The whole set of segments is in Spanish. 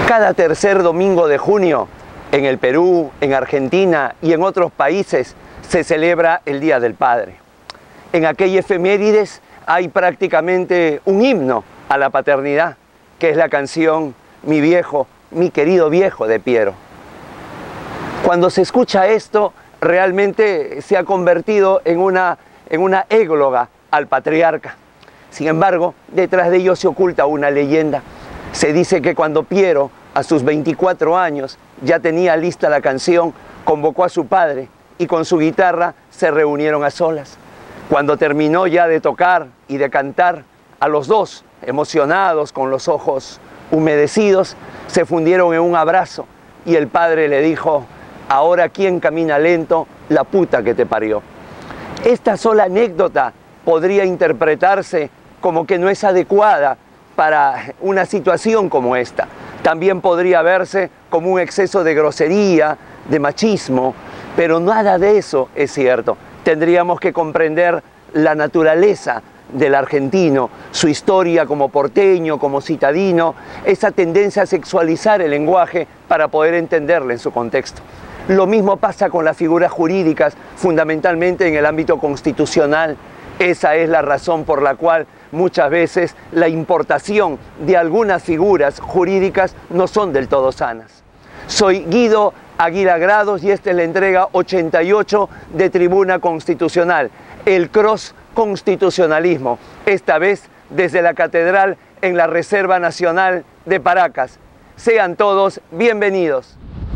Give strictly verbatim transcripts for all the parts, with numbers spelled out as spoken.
Cada tercer domingo de junio, en el Perú, en Argentina y en otros países, se celebra el Día del Padre. En aquella efemérides hay prácticamente un himno a la paternidad, que es la canción Mi viejo, mi querido viejo de Piero. Cuando se escucha esto, realmente se ha convertido en una, en una égloga al patriarca. Sin embargo, detrás de ello se oculta una leyenda. Se dice que cuando Piero, a sus veinticuatro años, ya tenía lista la canción, convocó a su padre y con su guitarra se reunieron a solas. Cuando terminó ya de tocar y de cantar, a los dos, emocionados, con los ojos humedecidos, se fundieron en un abrazo y el padre le dijo: ahora quién camina lento, la puta que te parió. Esta sola anécdota podría interpretarse como que no es adecuada para una situación como esta. También podría verse como un exceso de grosería, de machismo, pero nada de eso es cierto. Tendríamos que comprender la naturaleza del argentino, su historia como porteño, como citadino, esa tendencia a sexualizar el lenguaje para poder entenderle en su contexto. Lo mismo pasa con las figuras jurídicas, fundamentalmente en el ámbito constitucional. Esa es la razón por la cual muchas veces la importación de algunas figuras jurídicas no son del todo sanas. Soy Guido Aguila Grados y esta es la entrega ochenta y ocho de Tribuna Constitucional, el cross constitucionalismo, esta vez desde la Catedral en la Reserva Nacional de Paracas. Sean todos bienvenidos.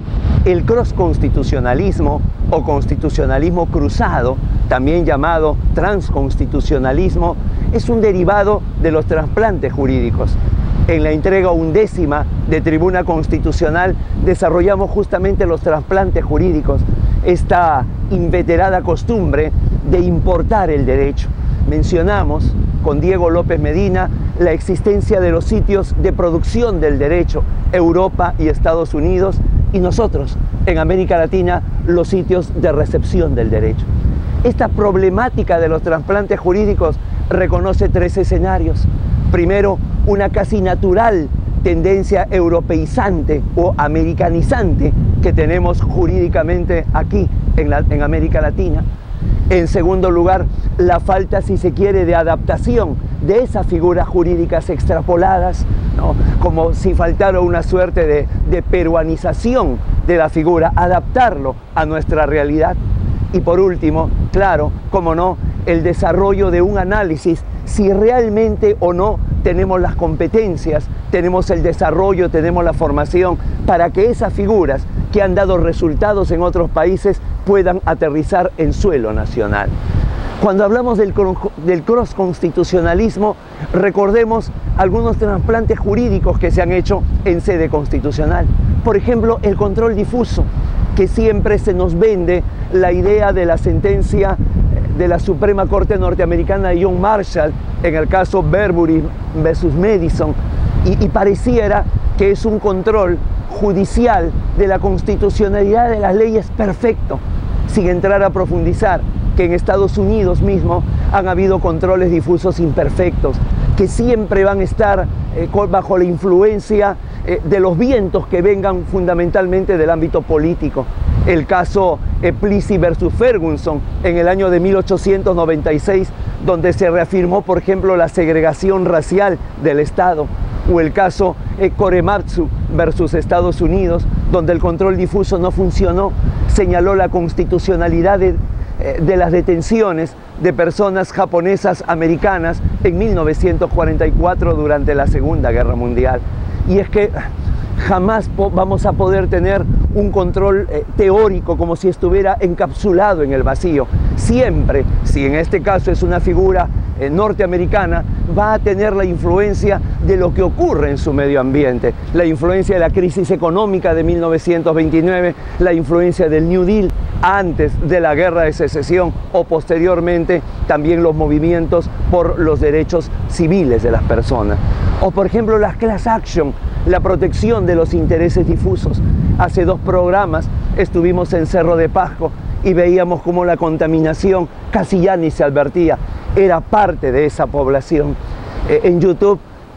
El cross constitucionalismo o constitucionalismo cruzado, también llamado transconstitucionalismo, es un derivado de los trasplantes jurídicos. En la entrega undécima de Tribuna Constitucional desarrollamos justamente los trasplantes jurídicos, esta inveterada costumbre de importar el derecho. Mencionamos con Diego López Medina la existencia de los sitios de producción del derecho, Europa y Estados Unidos, y nosotros, en América Latina, los sitios de recepción del derecho. Esta problemática de los trasplantes jurídicos reconoce tres escenarios. Primero, una casi natural tendencia europeizante o americanizante que tenemos jurídicamente aquí en, la, en América Latina. En segundo lugar, la falta, si se quiere, de adaptación de esas figuras jurídicas extrapoladas, ¿no? Como si faltara una suerte de, de peruanización de la figura, adaptarlo a nuestra realidad. Y por último, claro, como no, el desarrollo de un análisis si realmente o no tenemos las competencias, tenemos el desarrollo, tenemos la formación para que esas figuras que han dado resultados en otros países puedan aterrizar en suelo nacional. Cuando hablamos del, del cross constitucionalismo, recordemos algunos trasplantes jurídicos que se han hecho en sede constitucional. Por ejemplo, el control difuso, que siempre se nos vende la idea de la sentencia de la Suprema Corte Norteamericana de John Marshall en el caso Arbery versus Madison, y, y pareciera que es un control judicial de la constitucionalidad de las leyes perfecto, sin entrar a profundizar que en Estados Unidos mismo han habido controles difusos imperfectos, que siempre van a estar eh, bajo la influencia eh, de los vientos que vengan fundamentalmente del ámbito político. El caso eh, Plessy versus Ferguson en el año de mil ochocientos noventa y seis, donde se reafirmó, por ejemplo, la segregación racial del Estado, o el caso eh, Korematsu versus Estados Unidos, donde el control difuso no funcionó, señaló la constitucionalidad de, eh, de las detenciones de personas japonesas americanas en mil novecientos cuarenta y cuatro durante la Segunda Guerra Mundial. Y es que jamás vamos a poder tener un control eh, teórico como si estuviera encapsulado en el vacío. Siempre, si en este caso es una figura eh, norteamericana, va a tener la influencia de lo que ocurre en su medio ambiente, la influencia de la crisis económica de mil novecientos veintinueve, la influencia del New Deal antes de la Guerra de Secesión o posteriormente también los movimientos por los derechos civiles de las personas. O por ejemplo las class action, la protección de los intereses difusos. Hace dos programas estuvimos en Cerro de Pasco y veíamos cómo la contaminación casi ya ni se advertía, era parte de esa población. Eh, en YouTube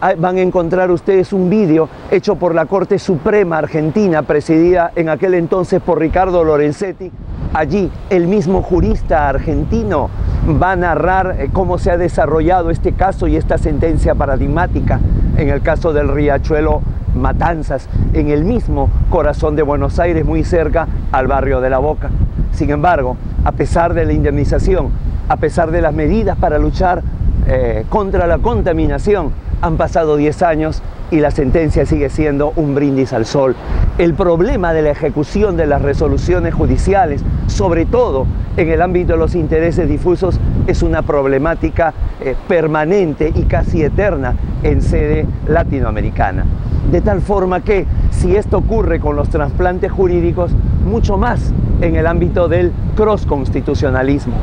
van a encontrar ustedes un vídeo hecho por la Corte Suprema Argentina, presidida en aquel entonces por Ricardo Lorenzetti. Allí el mismo jurista argentino va a narrar cómo se ha desarrollado este caso y esta sentencia paradigmática en el caso del riachuelo Matanzas, en el mismo corazón de Buenos Aires, muy cerca al barrio de La Boca. Sin embargo, a pesar de la indemnización, a pesar de las medidas para luchar eh, contra la contaminación, han pasado diez años y la sentencia sigue siendo un brindis al sol. El problema de la ejecución de las resoluciones judiciales, sobre todo en el ámbito de los intereses difusos, es una problemática eh, permanente y casi eterna en sede latinoamericana. De tal forma que, si esto ocurre con los trasplantes jurídicos, mucho más en el ámbito del cross-constitucionalismo.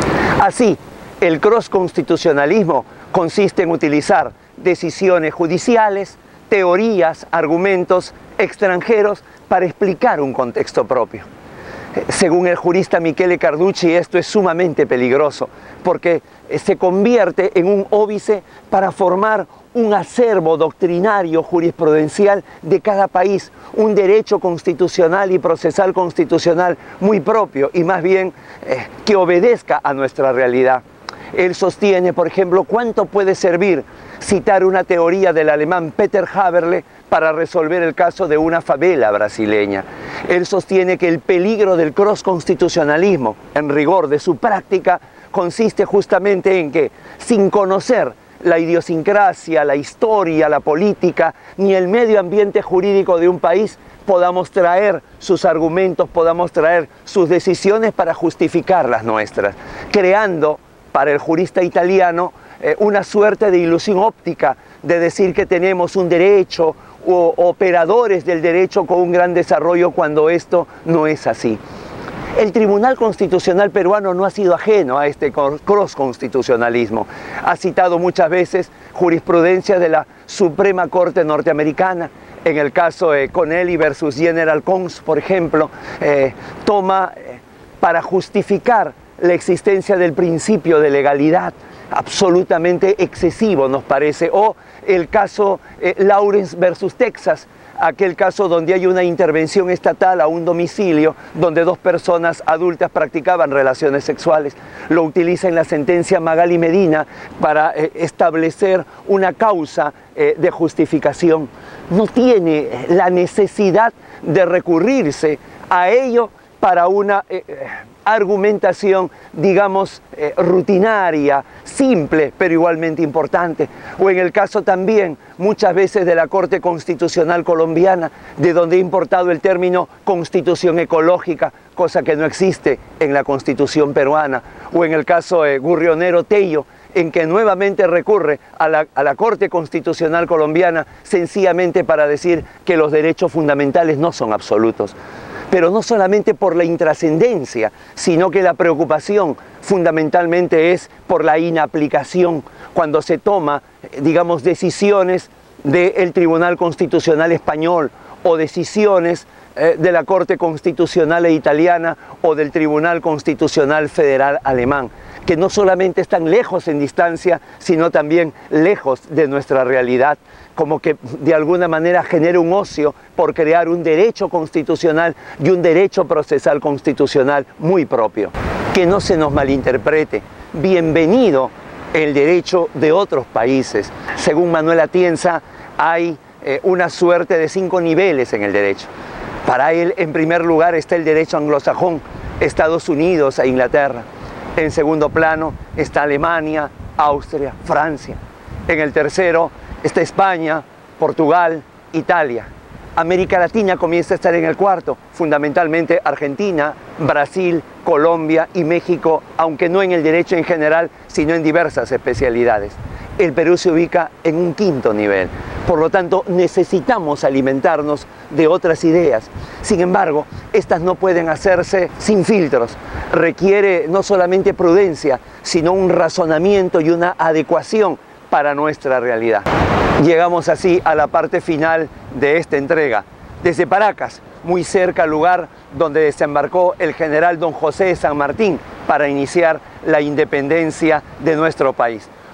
Así, el cross-constitucionalismo consiste en utilizar decisiones judiciales, teorías, argumentos extranjeros para explicar un contexto propio. Según el jurista Michele Carducci, esto es sumamente peligroso porque se convierte en un óbice para formar un acervo doctrinario jurisprudencial de cada país, un derecho constitucional y procesal constitucional muy propio y más bien eh, que obedezca a nuestra realidad. Él sostiene, por ejemplo, cuánto puede servir citar una teoría del alemán Peter Haberle para resolver el caso de una favela brasileña. Él sostiene que el peligro del cross-constitucionalismo, en rigor de su práctica, consiste justamente en que, sin conocer la idiosincrasia, la historia, la política, ni el medio ambiente jurídico de un país, podamos traer sus argumentos, podamos traer sus decisiones para justificar las nuestras, creando para el jurista italiano eh, una suerte de ilusión óptica de decir que tenemos un derecho o operadores del derecho con un gran desarrollo cuando esto no es así. El Tribunal Constitucional peruano no ha sido ajeno a este cross-constitucionalismo. Ha citado muchas veces jurisprudencia de la Suprema Corte norteamericana. En el caso de Connelly versus General Cons, por ejemplo, eh, toma eh, para justificar la existencia del principio de legalidad absolutamente excesivo, nos parece, o el caso eh, Lawrence versus Texas, aquel caso donde hay una intervención estatal a un domicilio donde dos personas adultas practicaban relaciones sexuales. Lo utiliza en la sentencia Magali Medina para eh, establecer una causa eh, de justificación. No tiene la necesidad de recurrirse a ello para una eh, argumentación, digamos, eh, rutinaria, simple, pero igualmente importante. O en el caso también, muchas veces de la Corte Constitucional colombiana, de donde ha importado el término constitución ecológica, cosa que no existe en la Constitución peruana. O en el caso de Gurrionero Tello, en que nuevamente recurre a la, a la Corte Constitucional colombiana sencillamente para decir que los derechos fundamentales no son absolutos. Pero no solamente por la intrascendencia, sino que la preocupación fundamentalmente es por la inaplicación cuando se toma, digamos, decisiones del Tribunal Constitucional español o decisiones eh, de la Corte Constitucional italiana o del Tribunal Constitucional Federal alemán, que no solamente están lejos en distancia, sino también lejos de nuestra realidad, como que de alguna manera genera un ocio por crear un derecho constitucional y un derecho procesal constitucional muy propio. Que no se nos malinterprete, bienvenido el derecho de otros países. Según Manuel Atienza, hay eh, una suerte de cinco niveles en el derecho. Para él, en primer lugar, está el derecho anglosajón, Estados Unidos e Inglaterra. En segundo plano está Alemania, Austria, Francia. En el tercero está España, Portugal, Italia. América Latina comienza a estar en el cuarto, fundamentalmente Argentina, Brasil, Colombia y México, aunque no en el derecho en general, sino en diversas especialidades. El Perú se ubica en un quinto nivel. Por lo tanto, necesitamos alimentarnos de otras ideas. Sin embargo, estas no pueden hacerse sin filtros. Requiere no solamente prudencia, sino un razonamiento y una adecuación para nuestra realidad. Llegamos así a la parte final de esta entrega. Desde Paracas, muy cerca al lugar donde desembarcó el general don José de San Martín para iniciar la independencia de nuestro país.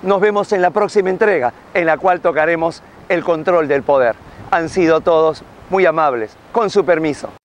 Nos vemos en la próxima entrega, en la cual tocaremos el control del poder. Han sido todos muy amables. Con su permiso.